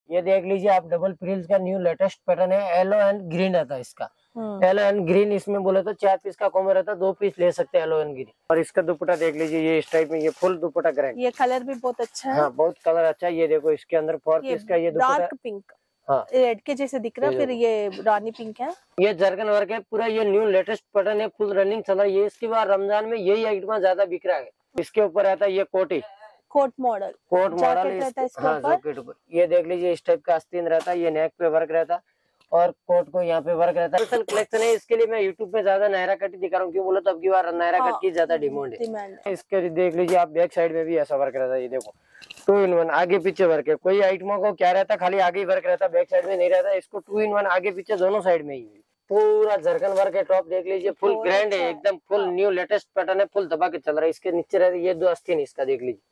ये देख लीजिए आप, डबल फ्रिल्स का न्यू लेटेस्ट पैटर्न है। येलो एंड ग्रीन रहता है इसका। येलो एंड ग्रीन इसमें बोले तो 4 पीस का कॉम्बो रहता है, 2 पीस ले सकते हैं येलो एंड ग्रीन। और इसका दुपट्टा देख लीजिए, ये इस टाइप में, ये फुल दुपट्टा ग्रैंड। ये कलर भी बहुत अच्छा है। हाँ, बहुत कलर अच्छा है। ये देखो इसके अंदर 4 पीस का ये दुपट्टा, डार्क पिंक, हाँ रेड के जैसे दिख रहा है, फिर ये रानी पिंक है। ये जरकन वर्क है पूरा, ये न्यू लेटेस्ट पैटर्न है, फुल रनिंग चल रहा है। ये इसके बाद रमजान में यही आइटम ज्यादा बिक रहा है। इसके ऊपर आता है ये कोटी, कोट मॉडल, कोट मॉडल रहता है इसके हाँ, ऊपर ये देख लीजिए इस टाइप का आस्तीन रहता है। ये नेक पे वर्क रहता है और कोट को यहाँ पे वर्क रहता है। कलेक्शन है, इसके लिए मैं यूट्यूब पे ज्यादा नायरा कट दिखा रहा हूँ। क्यों बोलो तो अब की बार नायरा कट की ज्यादा डिमांड है। इसके देख लीजिए आप, बैक साइड में भी ऐसा वर्क रहता है। ये देखो 2 in 1 आगे पीछे वर्क है। कोई आइटमों को क्या रहता है, खाली आगे ही वर्क रहता है, बैक साइड में नहीं रहता। इसको 2 in 1 आगे पीछे दोनों साइड में ही पूरा जरकन वर्क है। टॉप देख लीजिए फुल ग्रैंड है, एकदम फुल न्यू लेटेस्ट पैटर्न है, फुल दबा के चल रहा है। इसके नीचे रहते ये 2 आस्तीन, इसका देख लीजिए।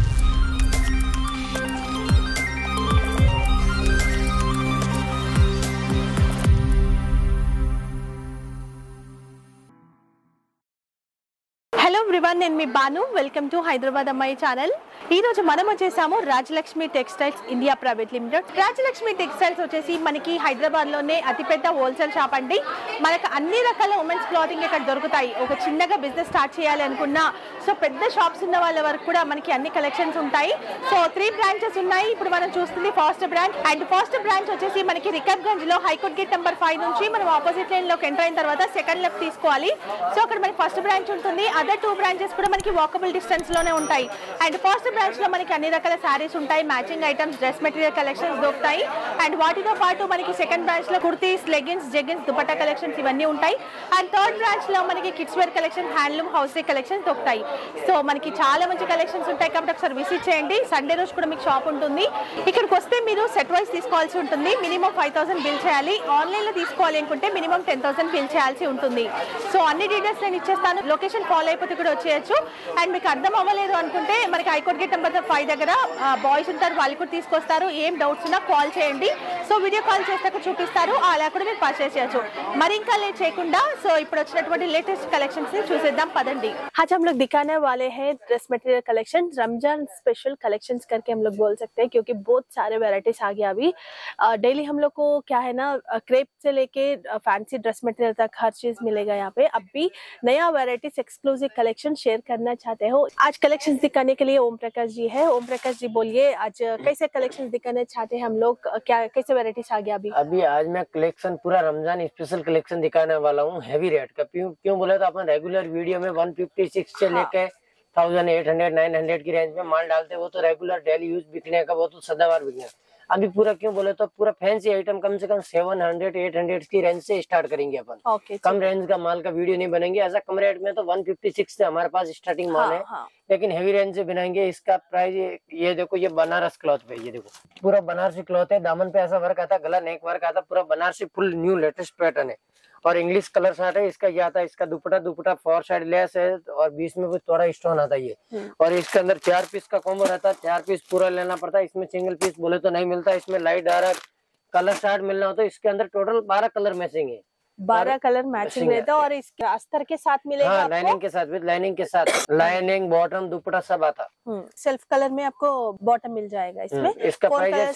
హలో ఎవ్రీవన్, నేను మీ బాను. వెల్కమ్ టు హైదరాబాద్ అమ్మాయి ఛానల్. ఈ రోజు మనం వచ్చేసాము Rajalakshmi textiles India private limited. Rajalakshmi textiles వచ్చేసి మనకి హైదరాబాద్ లోనే అతిపెద్ద హోల్సేల్ షాప్ అండి. మనకు అన్ని రకాల ఉమెన్స్ క్లాతింగ్ ఇక్కడ దొరుకుతాయి. ఒక చిన్నగా బిజినెస్ స్టార్ట్ చేయాలి అనుకున్నా, సో పెద్ద షాప్స్ ఉన్న వాళ్ళ వరకు కూడా మనకి అన్ని కలెక్షన్స్ ఉంటాయి. సో 3 బ్రాంచెస్ ఉన్నాయి. ఇప్పుడు మనం చూస్తుంది first branch. And first branch వచ్చేసి మనకి రికబ్గంజ్ లో హైకోర్ట్ గేట్ నెంబర్ 5 నుంచి మనం ఆపోజిట్ లైన్ లోకి ఎంటర్ అయిన తర్వాత సెకండ్ లెఫ్ట్ తీసుకోవాలి. సో అక్కడ మనకి ఫస్ట్ బ్రాంచ్ ఉంటుంది. అదర్ 2 బ్రాంచెస్ కూడా మనకి వాకబుల్ డిస్టెన్స్ లోనే ఉంటాయి. అండ్ ఫస్ట్ బ్రాంచ్ లో మనకి అన్ని రకాల సారీస్ ఉంటాయి, matching items, dress material collections దొరుకుతాయి. అండ్ వాటితో పాటు మనకి సెకండ్ బ్రాంచ్ లో kurtis, leggings, jeggings, dupatta collections ఇవన్నీ ఉంటాయి. అండ్ థర్డ్ బ్రాంచ్ లో మనకి kids wear collection, handloom, house రేక్ కలెక్షన్స్ దొరుకుతాయి. సో మనకి చాలా మంచి కలెక్షన్స్ ఉంటాయి కాబట్టి ఒకసారి విజిట్ చేయండి. సండే రోజు కూడా మీకు షాప్ ఉంటుంది. ఇక్కడికి వస్తే మీరు సెట్ వైస్ తీసుకోవాల్సి ఉంటుంది. మినిమం 5000 బిల్ చేయాలి. ఆన్లైన్ లో తీసుకోవాలి అనుకుంటే మినిమం 10000 బిల్ చేయాల్సి ఉంటుంది. సో అన్ని డీటెయిల్స్ నేను ఇచ్చేస్తాను. లొకేషన్ ఫాలో అయిపోతే కూడా వచ్చేయచ్చు. అండ్ మీకు అర్థం అవ్వలేదు అనుకుంటే మనకి హైకోర్ట్ గేట్ నెంబర్ 5 దగ్గర బాయ్స్ ఉంటారు, వాళ్ళు కూడా తీసుకొస్తారు. ఏం డౌట్స్ ఉన్నా కాల్ చేయండి. సో వీడియో కాల్ చేస్తే చూపిస్తారు, అలా కూడా మీరు పర్చేస్ చేయొచ్చు. మరి ఇంకా లేట్ చేయకుండా సో ఇప్పుడు వచ్చినటువంటి లేటెస్ట్ కలెక్షన్స్ ని చూసేద్దాం పదండి. आज हम लोग दिखाने वाले हैं dress material collection, Ramzan special collections करके हम लोग बोल सकते हैं, क्योंकि बहुत सारे वैरायटीज आ गया अभी. डेली हम लोग को क्या है ना, क्रेप से लेके फैंसी ड्रेस मटेरियल तक हर चीज मिलेगा यहाँ पे. अब भी नया वैरायटीज, एक्सक्लूसिव कलेक्शन शेयर करना चाहते हो. आज कलेक्शंस दिखाने के लिए ओम प्रकाश जी है. ओम प्रकाश जी बोलिए, आज कैसे कलेक्शंस दिखाने चाहते हैं हम लोग, क्या कैसे वैरायटीज आ गया अभी? आज मैं कलेक्शन पूरा रमजान स्पेशल कलेक्शन दिखाने वाला हूँ, हैवी रेट का. क्यों बोले तो अपन रेगुलर वीडियो में 156 से लेके 1800 900 की रेंज में माल डालते हैं. वो तो रेगुलर डेली यूज बिकने का, वो तो सदाबहार बिकने का. अभी पूरा क्यों बोले तो पूरा फैंसी आइटम कम से कम 700 800 की रेंज से स्टार्ट करेंगे अपन. कम रेंज का माल का वीडियो नहीं बनेंगे. ऐसा कम रेट में तो 156 से हमारे पास स्टार्टिंग माल है. लेकिन हेवी रेंज से बनाएंगे. इसका प्राइस ये देखो, ये बनारस क्लॉथ पे, ये देखो पूरा बनारसी क्लॉथ है. दामन पे ऐसा वर्क आता, गला नेक वर्क आता, पूरा Banarasi full new latest pattern है. और इंग्लिश कलर शार्ट है. इसका ये आता है, इसका दुपट्टा 4 साइड लेस है और बीच में कुछ थोड़ा स्टोन आता है ये. और इसके अंदर 4 पीस का कॉम्बो रहता है. 4 पीस पूरा लेना पड़ता है. इसमें सिंगल पीस बोले तो नहीं मिलता. इसमें लाइट डार्क कलर शार्ट मिलना होता है. इसके अंदर टोटल 12 कलर मैचिंग है. 12 कलर मैचिंग रहता है. और इसके अस्तर के साथ मिलेगा. हाँ, लाइनिंग के साथ, विद लाइनिंग के साथ. लाइनिंग, बॉटम, दुपट्टा सब आता. सेल्फ कलर में आपको बॉटम मिल जाएगा इसमें. इसका प्राइस है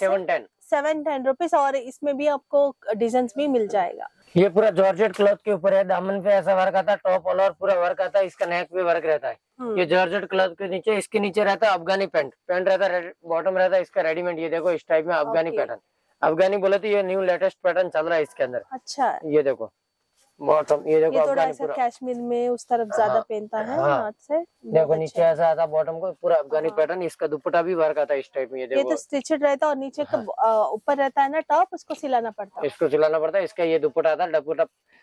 710 रुपीज. और इसमें भी आपको डिजाइन भी मिल जाएगा. ये पूरा जॉर्जेट क्लॉथ के ऊपर है. दामन पे ऐसा वर्क आता है, टॉप ऑल और पूरा वर्क आता है. इसका नेक पे वर्क रहता है. ये जॉर्जेट क्लॉथ के नीचे, इसके नीचे रहता है अफगानी पैंट रहता है. बॉटम रहता है इसका रेडीमेड. ये देखो इस टाइप में अफगानी पैटर्न. अफगानी बोले तो ये न्यू लेटेस्ट पैटर्न चल रहा है इसके अंदर. अच्छा, ये देखो बॉटम, ये देखो अफगानी पूरा कश्मीर में उस तरफ ज्यादा पहनता है. हाथ से देखो नीचे ऐसा आता बॉटम को, पूरा अफगानी पैटर्न. इसका दुपट्टा भी वर्क आता है इस टाइप में. ये देखो, ये तो स्टिचड रहता है और नीचे का ऊपर रहता है ना टॉप, उसको सिलाना पड़ता है. इसको सिलाना पड़ता है. इसका ये दुपट्टा आता है. दुपट्टा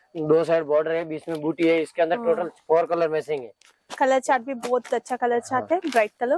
2 साइड बॉर्डर है, बीच में बूटी है. इसके अंदर टोटल 4 कलर मैचिंग है. कलर चार्ट भी बहुत अच्छा कलर चार्ट है, ब्राइट कलर.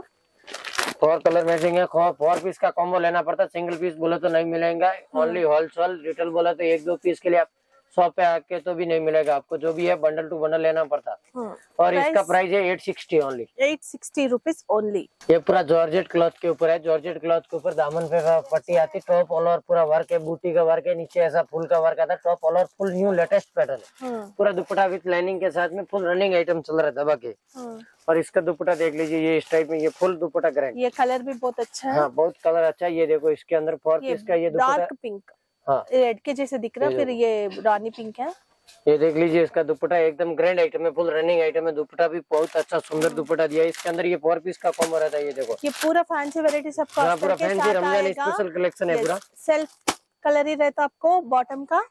4 कलर मैचिंग है. 4 पीस का कॉम्बो लेना पड़ता है. सिंगल पीस बोले तो नहीं मिलेगा. Only wholesale. रिटेल बोला तो 1-2 पीस के लिए आप शॉप पे आके तो भी नहीं मिलेगा आपको, जो भी है बंडल टू बंडल लेना पड़ता। और इसका प्राइस है 860 ओनली, 860 रुपीज ओनली। ये पूरा जॉर्जेट क्लॉथ के ऊपर है, जॉर्जेट क्लॉथ के ऊपर दामन पे पट्टी आती, टॉप ऑल ओवर पूरा वर्क है, बूटी का वर्क है, नीचे ऐसा फुल का वर्क आता है, top all over full new latest pattern है। पूरा दुपट्टा विथ लाइनिंग के साथ में फुल रनिंग आइटम चल रहा है दबा के। और इसका दुपट्टा देख लीजिए, ये इस टाइप में, ये फुल दुपट्टा ग्रैंड, ये कलर भी बहुत अच्छा है। हाँ बहुत कलर अच्छा है। ये देखो इसके अंदर 4 पीस का ये दुपट्टा, डार्क पिंक, हाँ रेड के जैसे दिख रहा है, फिर ये रानी पिंक है। ये देख लीजिए इसका दुपट्टा एकदम ग्रैंड आइटम है, फुल रनिंग आइटम है, दुपट्टा भी बहुत अच्छा सुंदर दुपट्टा दिया है। इसके अंदर ये 4 पीस का कॉम्बो रहता है। ये देखो ये पूरा फैंसी वैरायटी सब हाँ पूरा फैंसी रमजान स्पेशल कलेक्शन है पूरा। सेल्फ कलर ही रहता आपको बॉटम का।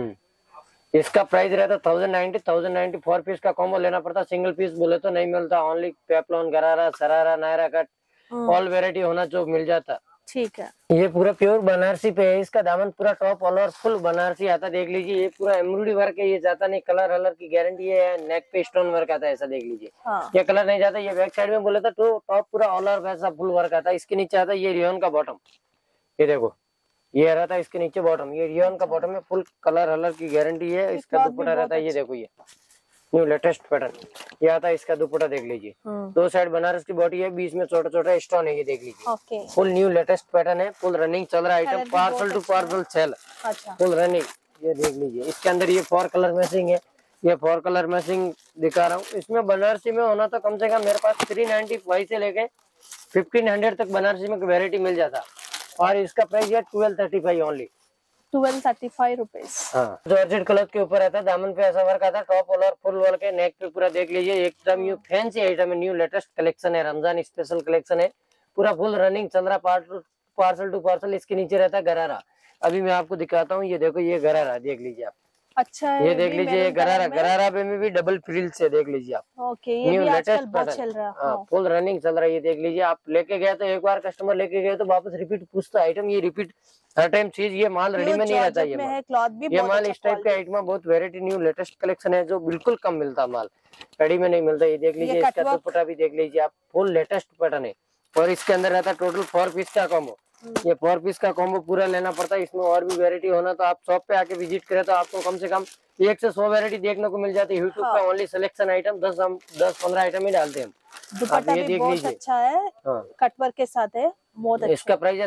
इसका प्राइस रहता 1090 4 पीस का कॉम्बो लेना पड़ता, सिंगल पीस बोले तो नहीं मिलता। Only peplum, gharara, sharara, Naira cut all variety होना जो मिल जाता। ठीक है, ये पूरा प्योर बनारसी पे है, इसका दामन पूरा top all over full Banarasi आता। देख लीजिए ये पूरा एम्ब्रॉयडरी वर्क है, ये जाता नहीं, कलर हलर की गारंटी है। नेक पे स्टोन वर्क आता है, ऐसा देख लीजिए। ये कलर नहीं जाता। ये बैक साइड में बोले तो टॉप पूरा ऑल ओवर वैसा फुल वर्क आता है। इसके नीचे आता है ये रियोन का बॉटम, ये देखो ये रहता है इसके नीचे बॉटम, ये रियोन का बॉटम है, फुल कलर हलर की गारंटी है। इसका दुपट्टा रहता है, ये देखो ये न्यू लेटेस्ट पैटर्न ये आता है। इसका दुपट्टा देख लीजिए, 2 साइड बनारस की बॉडी है, बीच में छोटा छोटा स्टोन है, ये देख लीजिए। फुल न्यू लेटेस्ट पैटर्न है, फुल रनिंग चल रहा है item, parcel to parcel sale, full running. ये देख लीजिए इसके अंदर ये 4 कलर मैचिंग है, ये 4 कलर मैचिंग दिखा रहा हूँ। इसमें बनारसी में होना तो कम से कम मेरे पास 395 से लेके 1500 तक बनारसी में वेरायटी मिल जाता। और इसका प्राइस है 1235 ओनली, 1235 रुपीज। हाँ जॉर्जेट क्लॉथ के ऊपर आता है, दामन पे ऐसा वर्क आता है, टॉप ऑल और फुल वर्क है, नेक पे पूरा देख लीजिए एकदम न्यू फैंसी आइटम है, न्यू लेटेस्ट कलेक्शन है, रमजान स्पेशल कलेक्शन है, पूरा फुल रनिंग चल रहा, पार्सल टू पार्सल। इसके नीचे रहता है गरारा, अभी मैं आपको दिखाता हूँ। ये देखो ये गरारा देख लीजिए आप, अच्छा है, ये देख लीजिए गरारा, गरारा पे में भी डबल फ्रिल्स है, देख लीजिए आप। ओके, ये भी आजकल बहुत चल रहा है, फुल रनिंग चल रहा है। ये देख लीजिए आप लेके गए तो एक बार कस्टमर लेके गए तो वापस रिपीट पूछता आइटम, ये रिपीट हर टाइम चीज। ये माल रेडी में नहीं रहता, ये माल इस टाइप का आइटम बहुत वेरायटी न्यू लेटेस्ट कलेक्शन है, जो बिल्कुल कम मिलता माल, रेडी में नहीं मिलता। ये देख लीजिए इसका दुपट्टा भी देख लीजिए आप, फुल लेटेस्ट पैटर्न है। और इसके अंदर रहता है टोटल 4 पीस का कॉम्बो, ये 4 पीस का कॉम्बो पूरा लेना पड़ता है। इसमें और भी वेरायटी होना तो आप शॉप पे आके विजिट करें तो आपको कम से कम 1 से 100 वेरायटी देखने को मिल जाती है। यूट्यूब पे ओनली सिलेक्शन आइटम 10-15 आइटम ही डालते हैं। दुपट्टा भी बहुत अच्छा है, कटवर्क के साथ है, बहुत अच्छा। इसका प्राइस है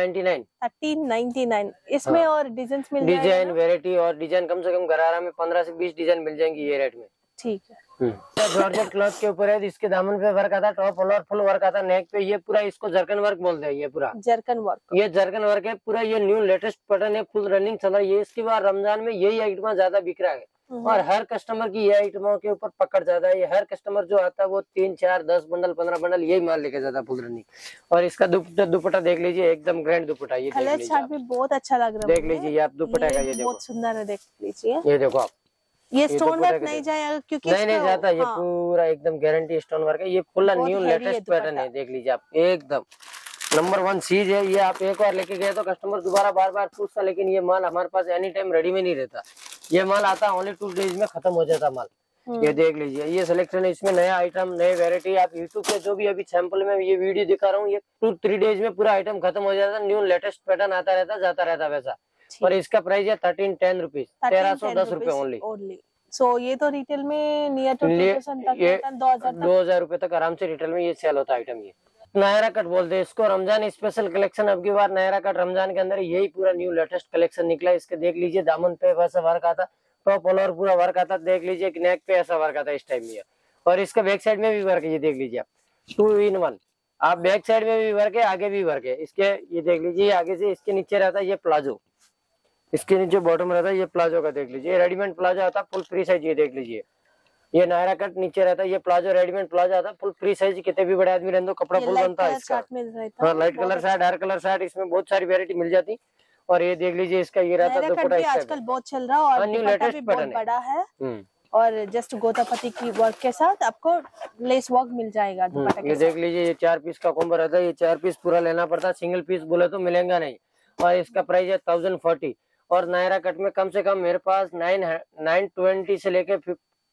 1399। इसमें और डिजाइन मिल जाएंगे, डिजाइन वेरायटी और डिजाइन कम से कम गरारा में 15 से 20 डिजाइन मिल जाएंगी ये रेट में। ठीक है, जॉर्जेट क्लॉथ के ऊपर है, इसके दामन पे वर्क आता है, टॉप और फुल वर्क आता है, नेक पे ये पूरा इसको जरकन वर्क बोलते हैं। ये पूरा जरकन वर्क, ये जरकन वर्क है पूरा, ये न्यू लेटेस्ट पैटर्न है, फुल रनिंग चल रहा है। ये इसके बाद रमजान में यही आइटम ज्यादा बिक रहा है और हर कस्टमर की ये आइटमों के ऊपर पकड़ ज्यादा है। ये हर कस्टमर जो आता है वो 3, 4, 10 बंडल 15 बंडल यही माल लेके जाता है फुल रनिंग। और इसका दुपट्टा देख लीजिए एकदम ग्रैंड दुपट्टा, ये कलर चार्ट भी बहुत अच्छा लग रहा है, देख लीजिए आप दुपट्टा का, ये देखो बहुत सुंदर है, देख लीजिए। ये देखो आप, ये स्टोन वर्क नहीं जाएगा क्योंकि नहीं जाता, ये पूरा एकदम गारंटी स्टोन वर्क है, ये फुल न्यू लेटेस्ट पैटर्न है। देख लीजिए आप एकदम नंबर 1 चीज है। ये आप एक बार लेके गए तो कस्टमर दोबारा बार बार पूछता, लेकिन ये माल हमारे पास एनी टाइम रेडी में नहीं रहता, ये माल आता ओनली 2 डेज में खत्म हो जाता माल। ये देख लीजिए ये सिलेक्शन है, इसमें नया आइटम नए वेरायटी आप यूट्यूब पे जो भी अभी सैंपल में ये वीडियो दिखा रहा हूँ, ये 2-3 डेज में पूरा आइटम खत्म हो जाता, न्यू लेटेस्ट पैटर्न आता रहता, जाता रहता वैसा। और इसका प्राइस है 1310 रुपीज, 1310 रुपए ओनली। सो ये तो रिटेल में नियर टू 2000 रुपए तक आराम से रिटेल में ये सेल होता आइटम। ये नायरा कट बोलते हैं इसको, रमजान स्पेशल कलेक्शन। अब की बार नायरा कट रमजान के अंदर यही पूरा न्यू लेटेस्ट कलेक्शन निकला। इसके देख लीजिए दामन पे वैसा वर्क आता, टॉप ऑल ओवर पूरा वर्क आता, देख लीजिए नेक पे ऐसा वर्क आता इस टाइम में। और इसका बैक साइड में भी वर्क है, ये देख लीजिए आप 2 in 1, आप बैक साइड में भी वर्क है, आगे भी वर्क है इसके। ये देख लीजिए आगे से इसके नीचे रहता है ये प्लाजो, इसके नीचे बॉटम रहता है ये प्लाजो का, देख लीजिए रेडीमेड प्लाजो आता है फुल फ्री साइज। ये देख लीजिए ये नायरा कट नीचे रहता है, ये प्लाजो रेडीमेड प्लाजो आता है फुल फ्री साइज, कितने भी बड़े आदमी रहते कपड़ा फुल बनता है इसका। हाँ light colour shirt, dark colour shirt, इसमें बहुत सारी वेरायटी मिल जाती। और ये देख लीजिए इसका ये रहता है दुपट्टा, आजकल बहुत चल रहा है और दुपट्टा भी बहुत बड़ा है और जस्ट गोतापति की वर्क के साथ आपको लेस वर्क मिल जाएगा दुपट्टे के ये देख लीजिए ये 4 पीस का कॉम्बो रहता है, ये 4 पीस पूरा लेना पड़ता है, सिंगल पीस बोले तो मिलेगा नहीं। और इसका प्राइस है 1040। और नायरा कट में कम से कम मेरे पास 920 से लेके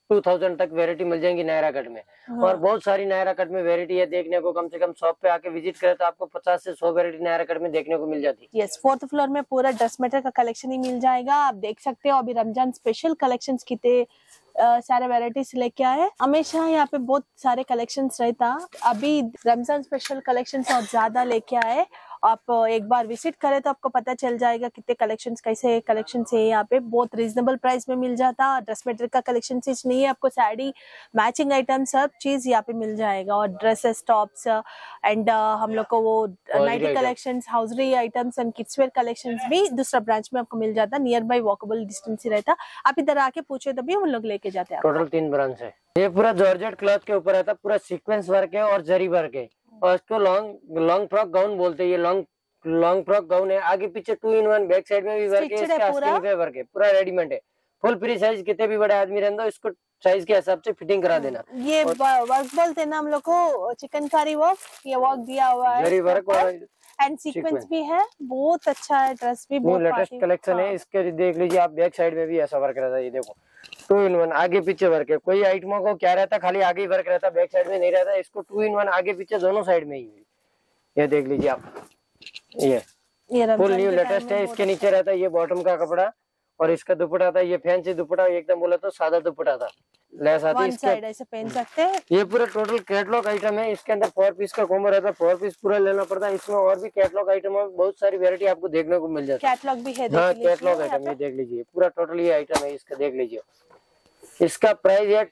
2000 तक वेरायटी मिल जाएंगी नायरा कट में। और बहुत सारी नायरा कट में वेरायटी है देखने को, कम से कम शॉप पे आके विजिट करे तो आपको 50 से 100 वेरायटी नायरा कट में देखने को मिल जाती है। यस, 4th फ्लोर में पूरा ड्रेस मटेरियल का कलेक्शन ही मिल जाएगा। आप देख सकते हो अभी रमजान स्पेशल कलेक्शंस कितने सारे वेराइटीज लेके आए। हमेशा यहाँ पे बहुत सारे कलेक्शंस रहता, अभी रमजान स्पेशल कलेक्शंस और ज्यादा लेके आए। आप एक बार विजिट करें तो आपको पता चल जाएगा कितने कलेक्शंस, कैसे कलेक्शंस है यहाँ पे। बहुत रीजनेबल प्राइस में मिल जाता। ड्रेस मटेरियल का कलेक्शन चीज नहीं है, आपको साड़ी मैचिंग आइटम सब चीज यहाँ पे मिल जाएगा। और ड्रेसेस, टॉप्स एंड हम लोग को वो nighty collections, hosiery items and kids wear collections भी दूसरा ब्रांच में आपको मिल जाता। नियर बाई वॉकेबल डिस्टेंस ही रहता। आप इधर आके पूछे तभी हम लोग लेके जाते हैं। टोटल 3 ब्रांच है। ये पूरा जॉर्जेट क्लॉथ के ऊपर रहता, पूरा सीक्वेंस वर्क है और जरी वर्क है। और इसको लॉन्ग फ्रॉक गाउन बोलते हैं। ये लॉन्ग फ्रॉक गाउन है, आगे पीछे 2 in 1, बैक साइड में भी वर्क है, इसका आस्तीन पे वर्क है, पूरा रेडीमेड है। फुल फ्री साइज, कितने भी बड़े आदमी रहते हो इसको साइज के हिसाब से फिटिंग करा देना। ये वर्क बोलते हैं ना हम लोग को, चिकनकारी वर्क। ये वर्क दिया हुआ है, जरी वर्क और एंड सीक्वेंस भी है। बहुत अच्छा है, ड्रेस भी बहुत लेटेस्ट कलेक्शन है। इसके देख लीजिए आप, बैक साइड में भी ऐसा वर्क रहता है। ये देखो 2 in 1, आगे पीछे वर्क है। कोई आइटमों को क्या रहता, खाली आगे ही वर्क रहता, बैक साइड में नहीं रहता। इसको 2 in 1 आगे पीछे दोनों साइड में ही। ये देख लीजिए आप, ये फुल न्यू लेटेस्ट है। इसके नीचे रहता है ये बॉटम का कपड़ा और इसका दुपट्टा आता है ये फैंसी दुपट्टा, एकदम बोला तो सादा दुपट्टा था, लेस आती है इसके। ऐसे पहन सकते हैं। ये पूरा टोटल कैटलॉग आइटम है। इसके अंदर 4 पीस का कॉम्बो रहता है, 4 पीस पूरा लेना पड़ता है। इसमें और भी कैटलॉग आइटम है, बहुत सारी वेरायटी आपको देखने को मिल जाती है। कैटलॉग भी है, हाँ कैटलॉग आइटम ये देख लीजिए, पूरा टोटल ये आइटम है। इसका देख लीजिए, इसका प्राइस है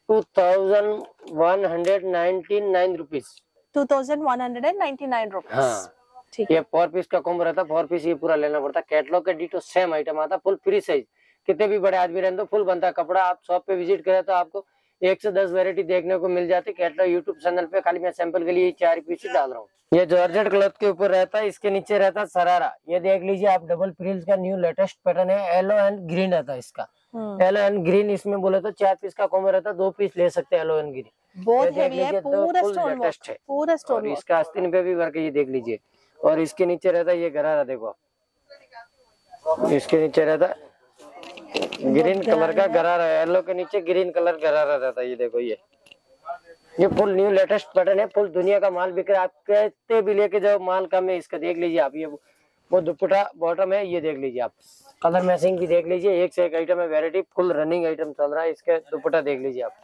2199 रुपीज। 2199 रुपीज। हाँ ठीक ये है। 4 पीस का कॉम्बो रहता है, 4 पीस ये पूरा लेना पड़ता है। कैटलॉग का डिटो सेम आइटम आता, फुल फ्री साइज, कितने भी बड़े आदमी रहते फुल बनता है कपड़ा। आप शॉप पे विजिट करें तो आपको 1 से 10 वेरायटी देखने को मिल जाती है। कैटलॉग यूट्यूब चैनल पे खाली मैं सैंपल के लिए 4 पीस ही डाल रहा हूँ। ये जॉर्जेट क्लॉथ के ऊपर रहता है, इसके नीचे रहता है सरारा। ये देख लीजिए आप, डबल फ्रिल्स का न्यू लेटेस्ट पैटर्न है। येलो एंड ग्रीन रहता है इसका, येलो एंड ग्रीन। इसमें बोले तो 4 पीस का कॉम्बो रहता है, 2 पीस ले सकते हैं येलो एंड ग्रीन। बहुत हेवी है, पूरा स्टोन वर्क है, पूरा स्टोन वर्क। इसका आस्तीन पे भी वर्क है, ये देख लीजिए। और इसके नीचे रहता है ये गरारा, देखो इसके नीचे रहता है ग्रीन कलर का गरारा, येलो के नीचे ग्रीन कलर गरारा रहता है। ये देखो ये फुल न्यू लेटेस्ट पैटर्न है, फुल दुनिया का माल बिक रहा है। आप कहते भी लेके जाओ, माल कम है इसका। देख लीजिए आप, ये वो दुपट्टा बॉटम है, ये देख लीजिए आप। कलर मैचिंग भी देख लीजिए, एक से एक आइटम है, वेरायटी फुल रनिंग आइटम चल रहा है। इसका दुपट्टा देख लीजिए आप,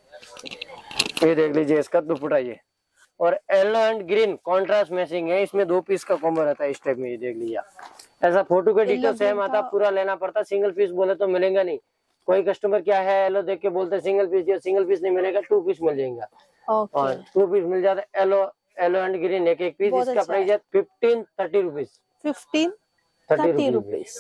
ये देख लीजिए इसका दुपट्टा ये। और yellow and green contrast matching है, इसमें 2 पीस का कॉम्बो रहता है इस टाइप में। ये देख लीजिए ऐसा फोटो के डिटेल सेम आता, पूरा लेना पड़ता। सिंगल पीस बोले तो मिलेगा नहीं। कोई कस्टमर क्या है येलो देख के बोलते सिंगल पीस, ये सिंगल पीस नहीं मिलेगा, 2 पीस मिल जाएगा। और 2 पीस मिल जाता है, येलो एंड ग्रीन एक पीस। इसका प्राइस है 1530 रुपीज। 1530 rupees,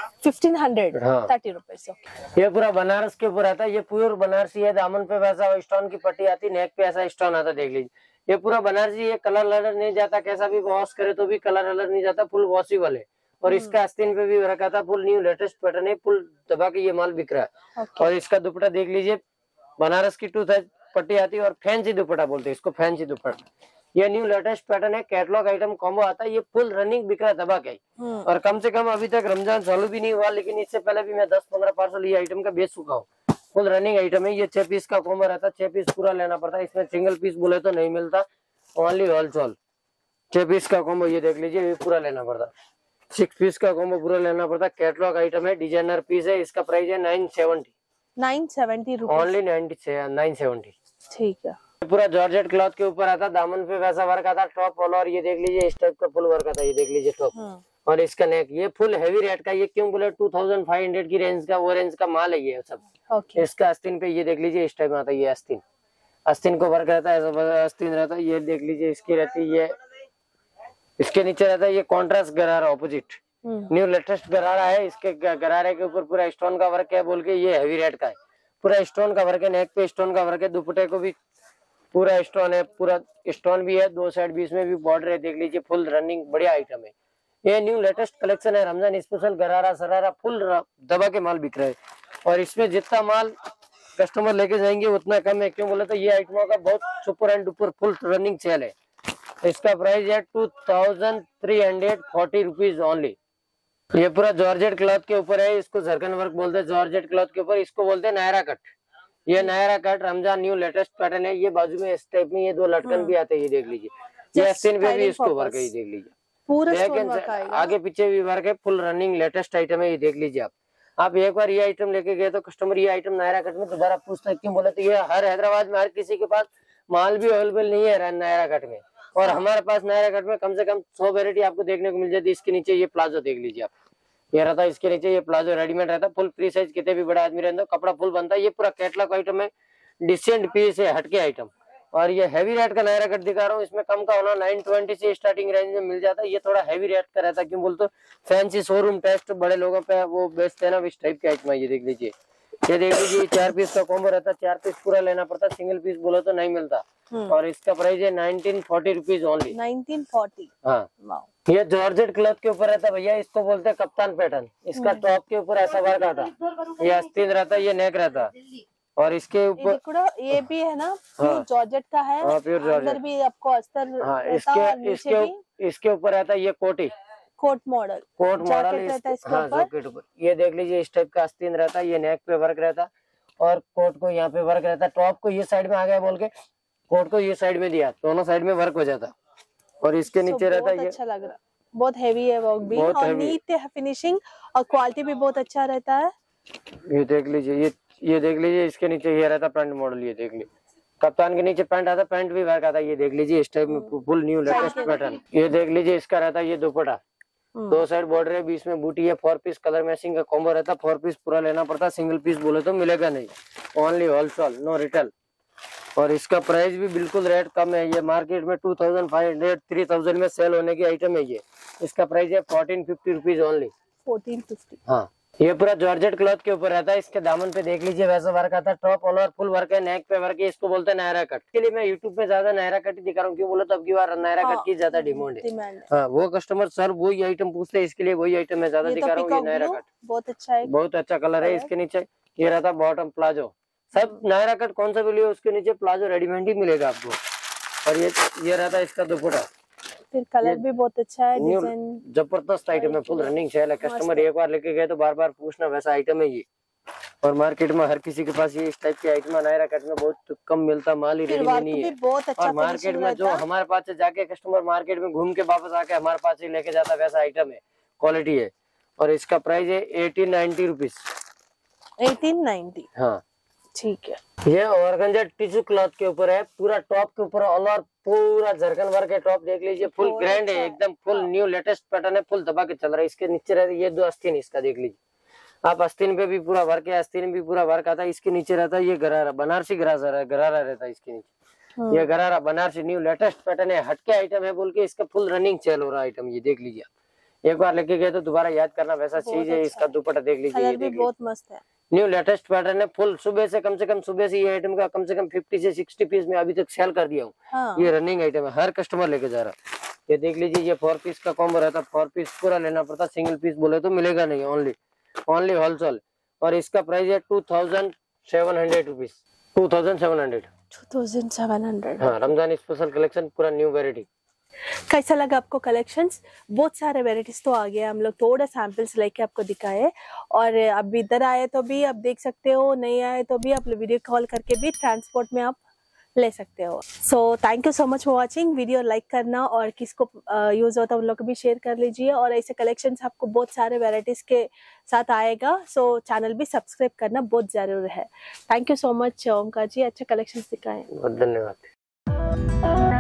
1530 rupees. ये पूरा बनारस के ऊपर आता है, ये प्योर बनारसी है। दामन पे वैसा स्टोन की पट्टी आती, नेक पे ऐसा स्टोन आता, देख लीजिए। ये पूरा बनारसी, ये कलर अलर नहीं जाता, कैसा भी वॉश करे तो भी कलर अलर नहीं जाता, फुल वॉशेबल है। और इसका आस्तीन पे भी रखा था, फुल न्यू लेटेस्ट पैटर्न है, फुल दबा के ये माल बिक रहा है। और इसका दुपट्टा देख लीजिए, बनारस की 2 साइज पट्टी आती है और फैंसी दुपट्टा बोलते हैं इसको, फैंसी दुपट्टा। ये न्यू लेटेस्ट पैटर्न है, कैटलॉग आइटम कॉम्बो आता है। ये फुल रनिंग बिक रहा है दबा के। और कम से कम अभी तक रमजान चालू भी नहीं हुआ, लेकिन इससे पहले भी मैं 10-15 पार्सल ये आइटम का बेच चुका हूँ। फुल रनिंग आइटम है। ये 6 पीस का कॉम्बो रहता है, 6 पीस पूरा लेना पड़ता है। इसमें सिंगल पीस बोले तो नहीं मिलता, ओनली होलसेल 6 पीस का कॉम्बो। ये देख लीजिए, ये पूरा लेना पड़ता। 6 पीस का कॉम्बो पूरा लेना पड़ता। कैटलॉग आइटम है, डिजाइनर पीस है। इसका प्राइस है 970 रुपीज, ओनली 970। ठीक है। पूरा जॉर्जेट क्लॉथ के ऊपर आता, दामन पे वैसा वर्क आता, टॉप ऑल। और ये देख लीजिए इस टाइप का फुल वर्क आता है, ये देख लीजिए टॉप। और इसका नेक, ये फुल हैवी रेट का। ये क्यों बोले 2500 की रेंज का, वो रेंज का माल है ये सब। इसका आस्तीन पे ये देख लीजिए इस टाइप में आता है। ये आस्तीन को वर्क रहता है, ऐसा आस्तीन रहता है। ये देख लीजिए इसकी रहती है, ये इसके नीचे रहता है ये कॉन्ट्रास्ट गरारा ऑपोजिट, न्यू लेटेस्ट गरारा है। इसके गरारे के ऊपर पूरा स्टोन का वर्क है बोल के ये हैवी रेट का है। पूरा स्टोन का वर्क है, नेक पे स्टोन का वर्क है, दुपट्टे को भी पूरा स्टोन है, पूरा स्टोन भी है, 2 साइड बीच में भी बॉर्डर है। देख लीजिए फुल रनिंग बढ़िया आइटम है। ये न्यू लेटेस्ट कलेक्शन है, रमजान स्पेशल गरारा सरारा फुल दबा के माल बिक रहे हैं। और इसमें जितना माल कस्टमर लेके जाएंगे उतना कम है। क्यों बोले तो ये आइटमों का बहुत super and duper full running sale है। इसका प्राइस है 2340 रुपीज ओनली। ये पूरा जॉर्जेट क्लॉथ के ऊपर है, इसको झरकन वर्क बोलते हैं। जॉर्जेट क्लॉथ के ऊपर इसको बोलते हैं नायरा कट। ये Naira cut Ramzan new latest pattern है। ये बाजू में इस टाइप में ये 2 लटकन भी आते हैं, ये देख लीजिए। ये आस्तीन पे भी इसको वर्क है, ये देख लीजिए। पूरा स्टोन वर्क आएगा, आगे पीछे भी वर्क है, फुल रनिंग लेटेस्ट आइटम है, ये देख लीजिए आप एक बार ये आइटम लेके गए तो कस्टमर ये आइटम नायरा कट में दोबारा पूछता है, क्यों बोले तो ये हर हैदराबाद में हर किसी के पास माल भी अवेलेबल नहीं है नायरा कट में, और हमारे पास नायरा कट में कम से कम 100 वेरायटी आपको देखने को मिल जाती है। इसके नीचे ये प्लाजो देख लीजिए आप, ये रहता है इसके नीचे, ये प्लाजो रेडीमेड रहता है, फुल फ्री साइज, कितने भी बड़ा आदमी रहता कपड़ा फुल बनता है। ये पूरा कैटलॉग आइटम है, डिसेंट पीस है, हटके आइटम। और ये हैवी रेट का नायरा कट दिखा रहा हूँ, इसमें कम का होना 920 से स्टार्टिंग रेंज में मिल जाता है। ये थोड़ा हैवी रेट का रहता है, क्यों बोलते फैंसी शोरूम टेस्ट बड़े लोगों पे वो बेचते हैं ना, इस टाइप के आइटम है। ये देख लीजिए, ये देख लीजिए, 4 पीस का कॉम्बो रहता है, 4 पीस पूरा लेना पड़ता, सिंगल पीस बोलो तो नहीं मिलता। और इसका प्राइस है 1940 रुपीज ओनली। 1940। हाँ, ये जॉर्जेट क्लॉथ के ऊपर रहता है भैया, इसको बोलते हैं कप्तान पैटर्न। इसका टॉप के ऊपर ऐसा वर्क आता है, ये आस्तीन रहता है, ये नेक रहता है, और इसके ऊपर ये भी है ना, जॉर्जेट का है। अंदर भी आपको अस्तर। हाँ, इसके ऊपर रहता है ये कोट मॉडल रहता है इसके ऊपर। ये देख लीजिए, इस टाइप का आस्तीन रहता है, ये नेक पे वर्क रहता है, और कोट को यहाँ पे वर्क रहता है। टॉप को ये साइड में आ गया बोल के कोट को ये साइड में दिया, दोनों साइड में वर्क हो जाता। और इसके नीचे रहता है, ये अच्छा लग रहा, बहुत हैवी है वर्क भी, और नीट है फिनिशिंग, और क्वालिटी भी बहुत अच्छा रहता है। ये देख लीजिए, ये देख लीजिए, इसके नीचे ये रहता पैंट मॉडल, ये देख लीजिए, कप्तान के नीचे पैंट आता है, पैंट भी वर्क आता है। ये देख लीजिए, इस टाइप में फुल न्यू लेटेस्ट पैटर्न। ये देख लीजिए, इसका रहता है ये दुपट्टा, 2 साइड बॉर्डर है, बीच में बूटी है, 4 पीस कलर मैचिंग का कॉम्बो रहता है। 4 पीस पूरा लेना पड़ता है, सिंगल पीस बोले तो मिलेगा नहीं, ओनली होलसेल, नो रिटेल। और इसका प्राइस भी बिल्कुल रेट कम है, ये मार्केट में 2500 3000 में सेल होने की आइटम है। ये इसका प्राइस है 1450 रुपीज ओनली। 1450। हाँ, ये पूरा जॉर्जेट क्लॉथ के ऊपर रहता है। इसके दामन पे देख लीजिए वैसा वर्क आता है, top all over full work है, नेक पे वर्क है, इसको बोलते हैं नायरा कट। के लिए मैं यूट्यूब पे ज्यादा नायरा कट ही दिखा रहा हूँ, क्यों बोले तो अब की बार नायरा कट की ज्यादा डिमांड है। हाँ, वो कस्टमर सर वही आइटम पूछते हैं, इसके लिए वही आइटम मैं ज्यादा दिखा रहा हूँ। ये नायरा कट बहुत अच्छा है, बहुत अच्छा कलर है। इसके नीचे ये रहता है बॉटम प्लाजो, सब नायरा कट कौन सा भी लियो उसके नीचे प्लाजो रेडीमेड ही मिलेगा आपको। और ये रहता है इसका दुपट्टा, फिर कलर भी बहुत अच्छा है, डिजाइन जबरदस्त आइटम है, फुल रनिंग सेल है। कस्टमर एक बार लेके गए तो बार बार पूछना, वैसा आइटम है ये। और मार्केट में हर किसी के पास ये इस टाइप के आइटम नायरा कट में बहुत कम मिलता, माल ही रेडीमेड नहीं है। और मार्केट में जो हमारे पास से जाके कस्टमर मार्केट में घूम के वापस आके हमारे पास से लेके जाता, वैसा आइटम है, क्वालिटी है। और इसका प्राइस है 1890 रुपीज। 1890। हाँ ठीक है। ये ऑर्गेंजा टिश्यू क्लॉथ के ऊपर है, पूरा टॉप के ऊपर ऑल ओवर पूरा झरकन वर्क है। टॉप देख लीजिए, फुल ग्रैंड है, एकदम फुल न्यू लेटेस्ट पैटर्न है, फुल दबा के चल रहा है। इसके नीचे रहती है ये 2 आस्तीन, इसका देख लीजिए आप, आस्तीन पे भी पूरा वर्क है, आस्तीन भी पूरा वर्क आता है। इसके नीचे रहता है ये गरारा, बनारसी गरारा रहता है इसके नीचे। ये गरारा बनारसी न्यू लेटेस्ट पैटर्न है, हटके आइटम है बोल के इसका फुल रनिंग सेल हो रहा है आइटम। ये देख लीजिए आप, एक बार लेके गए तो दोबारा याद करना, वैसा चीज है। इसका दुपट्टा देख लीजिए, ये देख बहुत मस्त है, न्यू लेटेस्ट पैटर्न है, फुल सुबह से कम ये आइटम का कम से कम 50 से 60 पीस में अभी तक सेल कर दिया हूँ। हाँ। ये रनिंग आइटम है, हर कस्टमर लेके जा रहा है। ये देख लीजिए, ये 4 पीस का कॉम्बो रहता है, 4 पीस पूरा लेना पड़ता, सिंगल पीस बोले तो मिलेगा नहीं, ओनली होलसेल। और इसका प्राइस है 2700 रुपीज। 2700। हाँ, रमजान स्पेशल कलेक्शन, पूरा न्यू वेरायटी। कैसा लगा आपको कलेक्शंस? बहुत सारे वेराइटीज तो आ गया, हम लोग थोड़ा सैंपल्स लेके आपको दिखाए। और अब इधर आए तो भी आप देख सकते हो, नहीं आए तो भी आप वीडियो कॉल करके भी ट्रांसपोर्ट में आप ले सकते हो। So thank you so much for watching. Video like करना और किसको यूज होता है उन लोग को भी शेयर कर लीजिए। और ऐसे कलेक्शंस आपको बहुत सारे वेराइटीज के साथ आएगा, सो चैनल भी सब्सक्राइब करना बहुत जरूर है। Thank you so much Omkar ji, अच्छा कलेक्शंस दिखाए, धन्यवाद।